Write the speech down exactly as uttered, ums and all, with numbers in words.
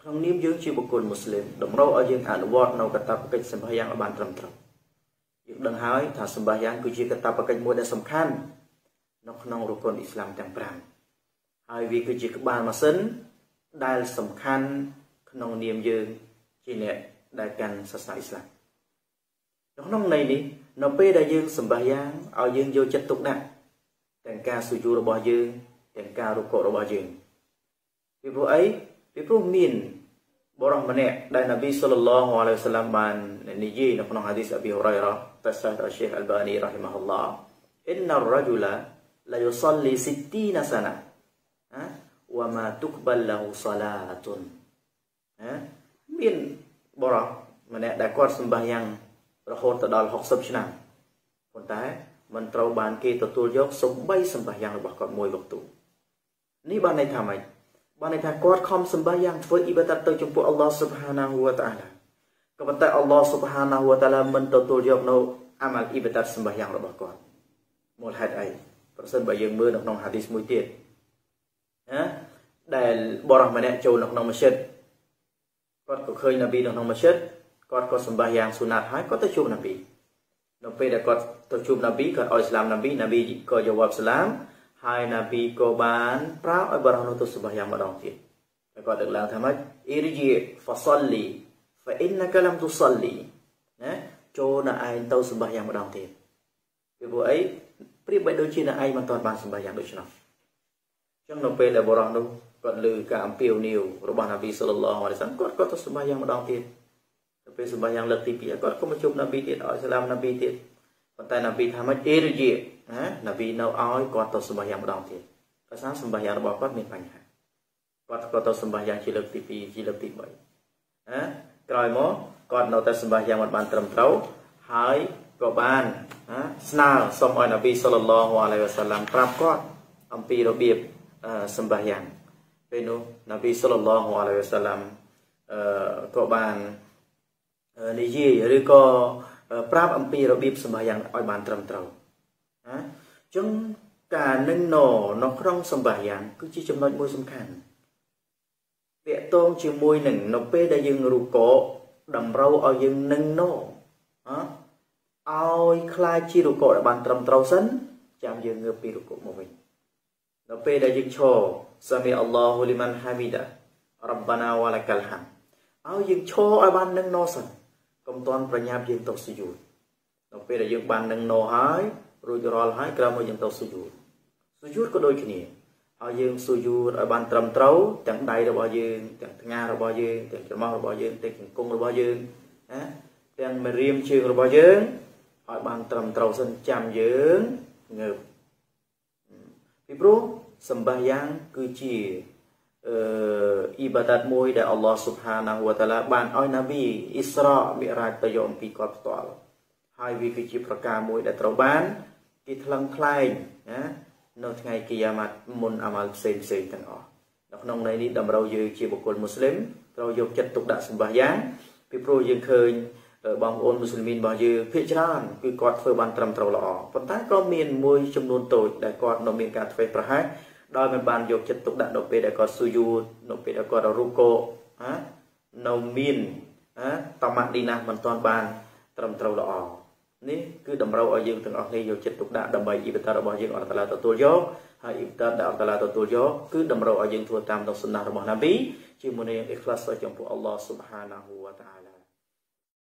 ក្នុងនាមយើងជាបុគ្គលមូស្លីមតម្រូវឲ្យយើងអនុវត្តនៅកាតព្វកិច្ចសម្បាយ៉ាងឲ្យបានត្រឹមត្រូវយើងដឹងហើយថាសម្បាយ៉ាងគឺជាកាតព្វកិច្ចមួយដែលសំខាន់នៅក្នុងរគុណអ៊ីស្លាមទាំងប្រាំហើយវាគឺជាក្បាលម៉ាស៊ីនដែលសំខាន់ក្នុងនាមយើងជាអ្នកដែលកាន់សាសនាអ៊ីស្លាមក្នុងន័យនេះនៅពេលដែលយើងសម្បាយ៉ាងឲ្យយើងយកចិត្តទុកដាក់ទាំងការស៊ូយូរបស់យើងទាំងការរុកុរបស់យើងពីព្រោះអីពីព្រោះមានបរិសម្នាក់ដែលនប៊ីសល្លឡោះអាឡៃហ៊ីវ៉ាសល្លាមបាននិយាយនៅក្នុងហាឌីសអប៊ីហុរ៉ៃរ៉ាតសាតអល់ Sheikh Albani rahimahullah inna ar-rajula la yusalli sittina sana ha wa ma tuqbal lahu salatun ណាមានបរិសម្នាក់ដែលគាត់សម្បាយ៉ាងរហូតទៅដល់60ឆ្នាំប៉ុន្តែមិនត្រូវបានគេទទួលយកសូម្បីសម្បាយ៉ាងរបស់គាត់មួយវគ្គនេះបានន័យថាម៉េចបានន័យថាគាត់ខំសម្បាយ៉ាងធ្វើអ៊ីបាដាតទៅចំពោះអល់ឡោះស៊ុបហានាហ៊ូវតាអាឡាក៏ប៉ុន្តែអល់ឡោះស៊ុបហានាហ៊ូវតាអាឡាមិនទទួលយកនៅអាម៉ាល់អ៊ីបាដាតសម្បាយ៉ាងរបស់គាត់មូលហេតុអីប្រសិនបើយើងមើលនៅក្នុងហាឌីសមួយទៀតណាដែលបរិសម្នាក់ចូលនៅក្នុងម៉ាស៊ីតគាត់ក៏ឃើញនប៊ីនៅក្នុងម៉ាស៊ីតគាត់ក៏សម្បាយ៉ាងស៊ូណាតហើយគាត់ទៅជួបនប៊ីនៅពេលដែលគាត់ទៅជួបនប៊ីគាត់ឲ្យស្លាមនប៊ីនប៊ីក៏យកវ៉ាប់ស្លាមហើយនប៊ីក៏បានប្រាប់ឲ្យបរិសុទ្ធទៅសម្បាយ៉ាងម្ដងទៀតហើយគាត់លើកឡើងថាម៉េចអ៊ីរជីហ្វាសលីហ្វាអ៊ីនកាឡាំទុសលីណាចូលនៅឯងទៅសម្បាយ៉ាងម្ដងទៀតពីព្រោះអីប្រៀបបីដូចជានៅឯងមិនទាន់បានសម្បាយ៉ាងដូច្នោះអញ្ចឹងនៅពេលដែលបរិសុទ្ធនោះគាត់លើការអំពាវនាវរបស់នប៊ីសល្លឡោះអាឡៃហ៊ីវ៉ាសល្លាមគាត់ក៏ទៅសម្បាយ៉ាងម្ដងទៀតទៅពេលសម្បាយ៉ាងលើកទីពីរគាត់ក៏មកជួបនប៊ីទៀតឲ្យសាឡាមនប៊ីទៀតប៉ុន្តែនប៊ីថាម៉េចអ៊ីរជីណានប៊ីនៅឲ្យគាត់ទៅសម្បាយ៉ាងម្ដងទៀតដោយសារសម្បាយ៉ាងរបស់គាត់មានបញ្ហាគាត់ក៏ទៅសម្បាយ៉ាងជាលើកទីពីរជាលើកទីបីណាក្រោយមកគាត់នៅតែសម្បាយ៉ាងមិនបានត្រឹមត្រូវហើយក៏បានណាស្នើសុំឲ្យនប៊ីសល្លឡោះអាឡៃហ៊ីវ៉ាសល្លាមប្រាប់គាត់អំពីរបៀបសម្បាយ៉ាងពេលនោះនប៊ីសល្លឡោះអាឡៃហ៊ីវ៉ាសល្លាមអឺក៏បាននិយាយឬក៏ប្រាប់អំពីរបៀបសម្បាយ៉ាងឲ្យបានត្រឹមត្រូវណាអញ្ចឹងការនឹងណនៅក្នុងសម្បាយ៉ាងគឺជាចំណុចមួយសំខាន់ពាក់ទងជាមួយនឹងនៅពេលដែលយើងរុកោតម្រូវឲ្យយើងនឹងណអឲ្យខ្លាចជារុកោដែលបានត្រឹមត្រូវសិនចាំយើងងើបពីរុកោមកវិញនៅពេលដែលយើងឈរសាមីអល់ឡោហ៊ូលីម៉ាន់ហាមីដារ៉ាប់បាណាវ៉ាឡាកាល់ហាំឲ្យយើងឈរឲ្យបាននឹងណសិនកុំតាន់ប្រញាប់យើងទៅស៊ូយូដនៅពេលដែលយើងបាននឹងណហើយរួចរាល់ហើយក្រោយមកយើងទៅស៊ូយូដស៊ូយូដក៏ដូចគ្នាឲ្យយើងស៊ូយូដឲ្យបានត្រឹមត្រូវទាំងដៃរបស់យើងទាំងថ្ងាសរបស់យើងទាំងច្រមុះរបស់យើងទាំងជង្គង់របស់យើងណាទាំងម្រាមជើងរបស់យើងឲ្យបានត្រឹមត្រូវសិនចាំយើងងើបពីព្រោះសម្បាយ៉ាងគឺជាអឺអ៊ីបាដាតមួយដែលអល់ឡោះស៊ុបហានាហ៊ូវតាឡាបានឲ្យនប៊ីអ៊ីស្រាមិរ៉ាជទៅយកអំពីគាត់ផ្ទាល់ហើយវាគឺជាប្រការមួយដែលត្រូវបានគេថ្លឹងថ្លែងណានៅថ្ងៃគីយ៉ាម៉ាត់មុនអាម៉ាល់ផ្សេងផ្សេងទាំងអស់នៅក្នុងន័យនេះតម្រូវយើងជាបុគ្គលមូស្លីមត្រូវយកចិត្តទុកដាក់សម្បាយ៉ាងពីព្រោះយើងឃើញបងប្អូនមូស្លីមីនរបស់យើងភាគច្រើនគឺគាត់ធ្វើបានត្រឹមត្រូវល្អប៉ុន្តែក៏មានមួយចំនួនតូចដែលគាត់នៅមានការធ្វេសប្រហែសដោយមិនបានយកចិត្តទុកដាក់នៅពេលដែលគាត់ស៊ូយូដនៅពេលដែលគាត់រុកូណានៅមានណាតម៉ាឌីណាមិនទាន់បានត្រឹមត្រូវល្អនេះគឺតម្រូវឲ្យយើងទាំងអស់គ្នាយកចិត្តទុកដាក់ដើម្បីអ៊ីបាដាតរបស់យើងអល់តាឡាទទួលយកហើយអ៊ីបាដាតដែលអល់តាឡាទទួលយកគឺតម្រូវឲ្យយើងធ្វើតាមនៅសុណារបស់នប៊ីជាមួយនឹងអ៊ីខ្លាសទៅចំពោះអល់ឡោះស៊ុបហានាហ៊ូវតាអាឡា